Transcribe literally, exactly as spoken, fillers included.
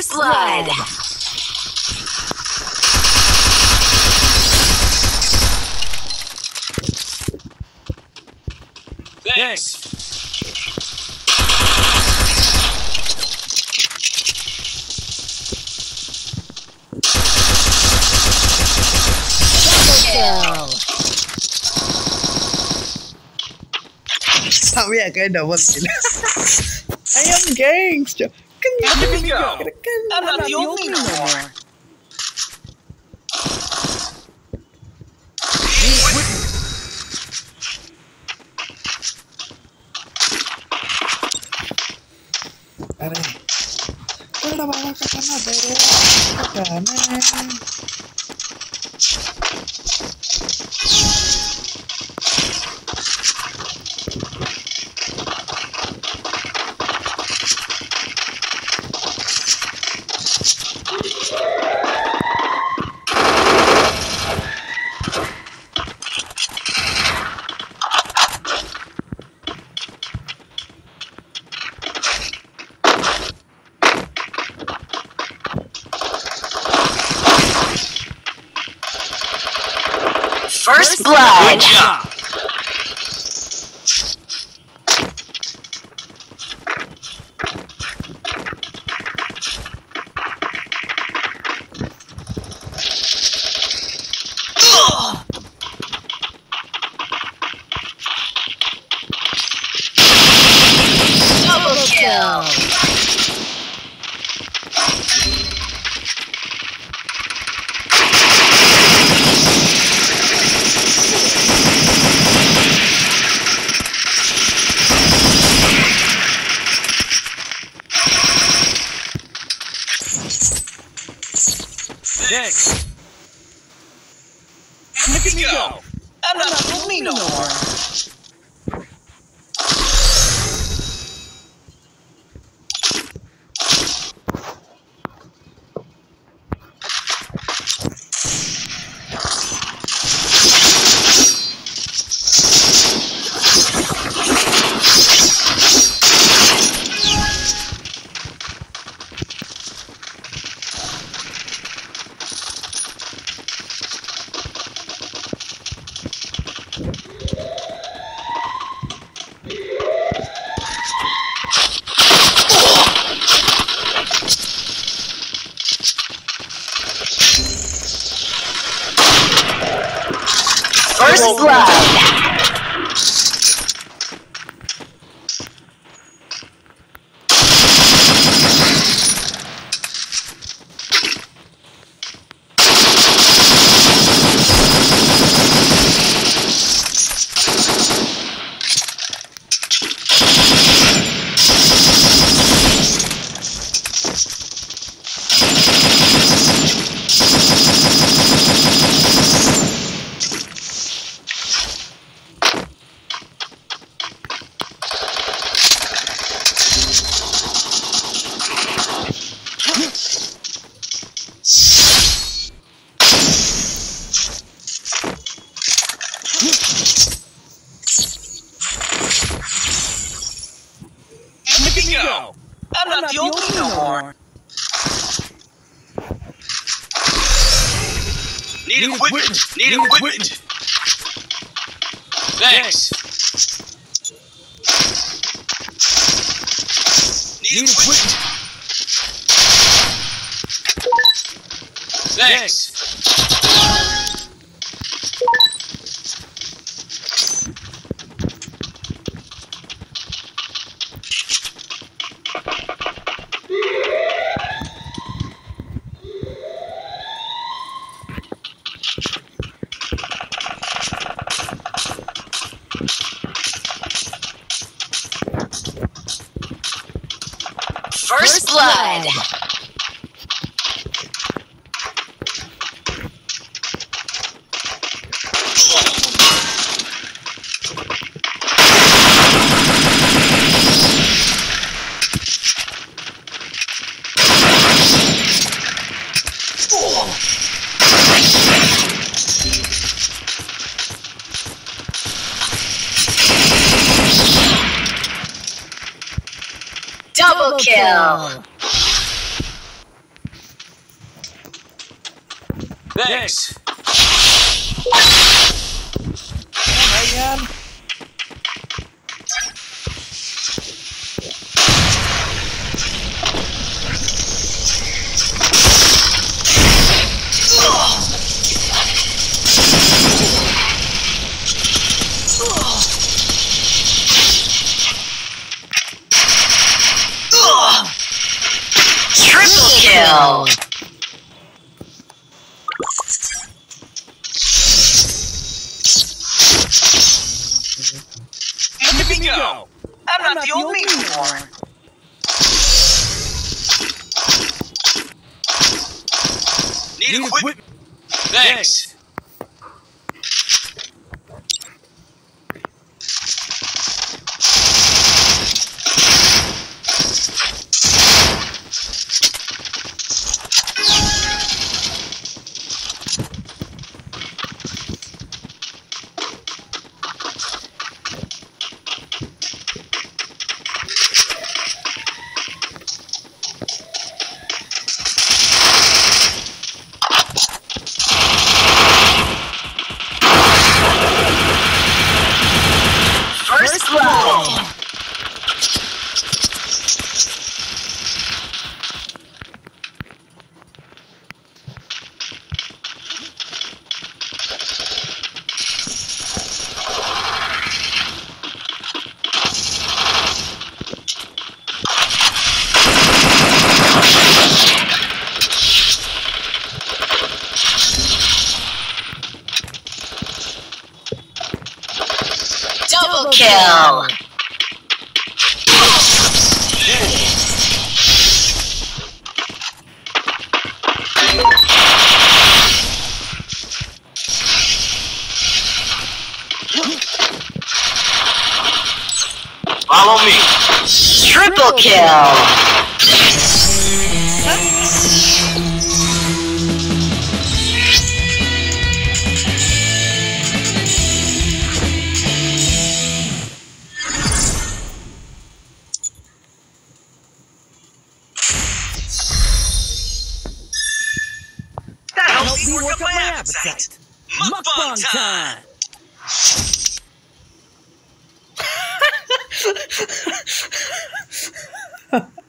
First blood. Thanks. Kill. Sao vậy cái double kill? I am gangster. Here we go. I'm not the only no more. Aray. Kaya bawa ke sana deh. Ke kanan. First blood. Good job. Double kill. Thanks. Here we go. I'm not the only no more. First blood. Here we go. I'm not the only no more. Need equipment. Need equipment. Thanks. Need equipment. Thanks. First blood. Double kill. Thanks. Ayan. Triple kill. Look at me go. I'm not the only one. Need equipment. Thanks. First blood. Double kill. Follow me. Triple kill. That helps me work up my appetite. Mukbang time.